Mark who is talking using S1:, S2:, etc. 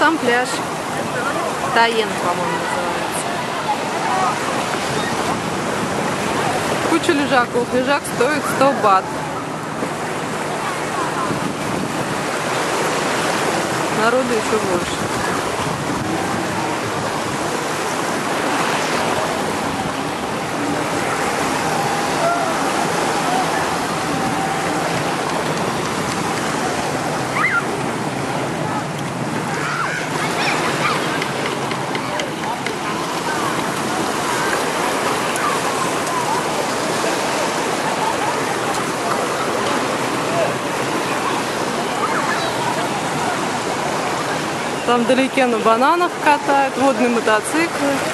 S1: сам пляж. Таен, по-моему, называется. Куча лежаков. Лежак стоит 100 бат. Народу еще больше. Там вдалеке на бананах катают, водные мотоциклы.